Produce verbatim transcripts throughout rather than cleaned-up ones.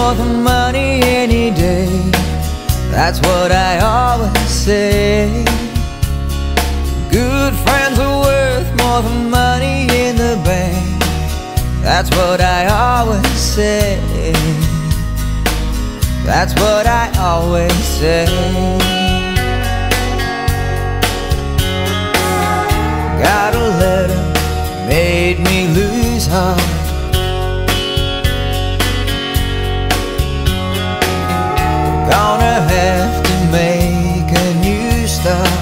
more than money any day. That's what I always say. Good friends are worth more than money in the bank. That's what I always say. That's what I always say. Got a letter, made me lose heart. Gonna have to make a new start.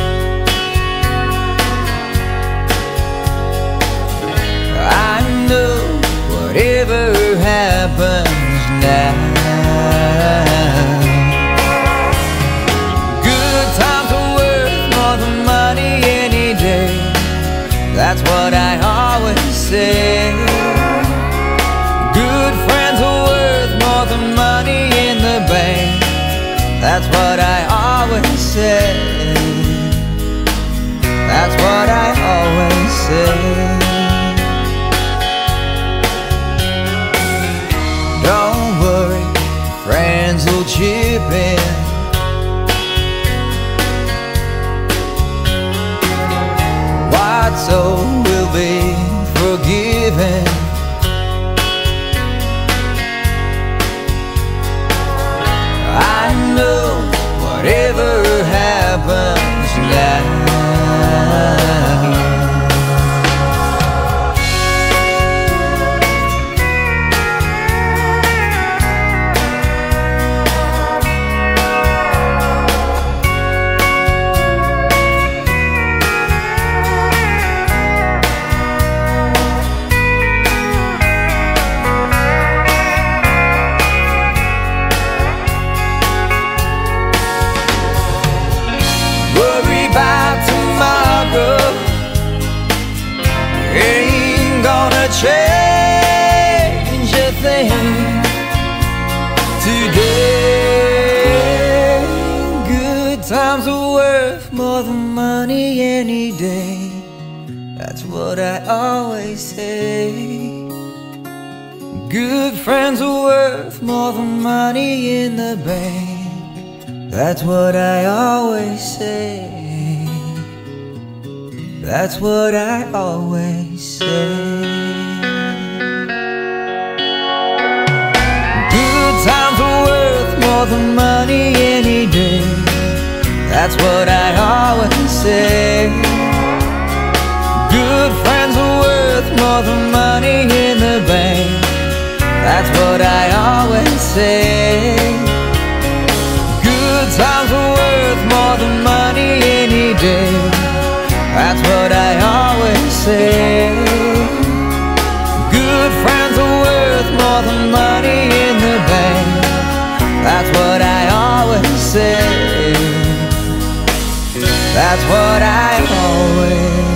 I know whatever happens now, good times are worth more than money any day. That's what I always say. Good friends are worth more than money in the bank. That's what I always say. That's what I always say. Don't worry, friends will chip in. What's owed will be forgiven. I know whatever happens now. Ain't gonna change a thing today. Good times are worth more than money any day. That's what I always say. Good friends are worth more than money in the bank. That's what I always say. That's what I always say. Good times are worth more than money any day. That's what I always say. Good friends are worth more than money in the bank. That's what I always say. Good times are worth more than money any day. That's what I always say. Good friends are worth more than money in the bank. That's what I always say. That's what I always